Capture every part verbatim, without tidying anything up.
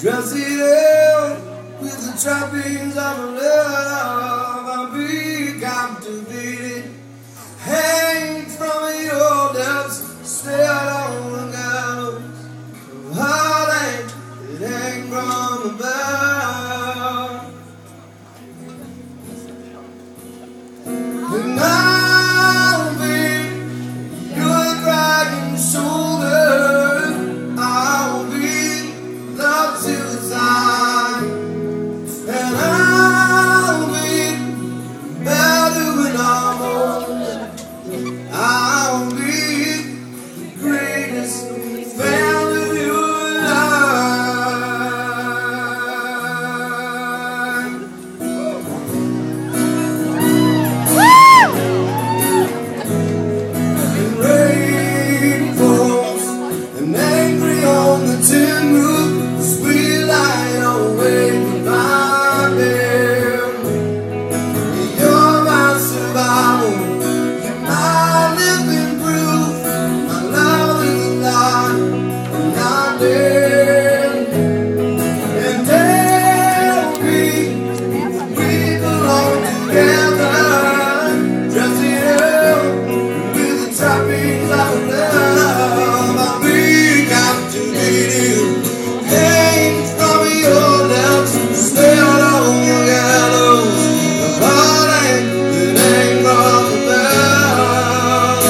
Dress it up with the trappings of love. I'll be captivated. Hang from your lips, stare on the gallows. Heartache that hang from above. And I'll be your dragging shoulder. I'll be love to the side. And I'll be better when I'm older. I'll be the greatest fan of your life. And rain falls and angry on the tin roof. The sweet light awake my bed. You're my survival. You're my living proof. My love is alive. I'm not dead. And tell me we belong together. Dress it up with the trappings of love. I'll be captivated. Hang from your lips, stay on your gallows. The heartache that ain't from above.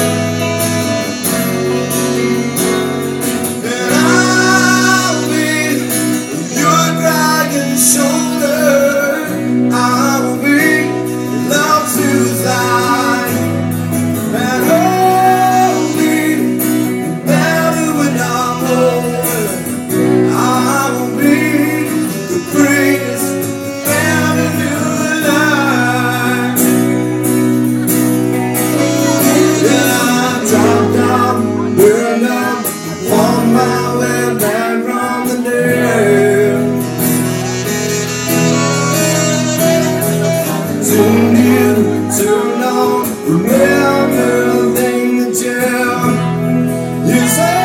And I'll be your dragging shoulder. I'll be love to side. And hold me better when I'm older. I'll be the greatest fan of your life. Yeah, I dropped out, burned up, on my way back from the dead. Tuned in, turned on, remember the thing that you, you said.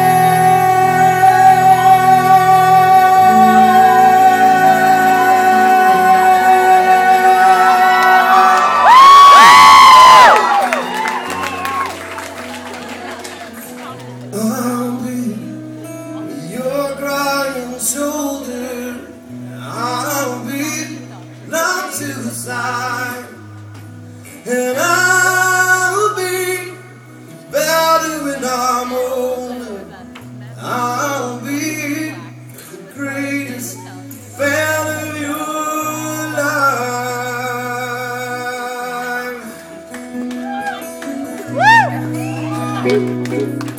I'll be your crying shoulder. I'll be love to the side. And I'll be better when I'm older. I'll be the greatest fan of your life.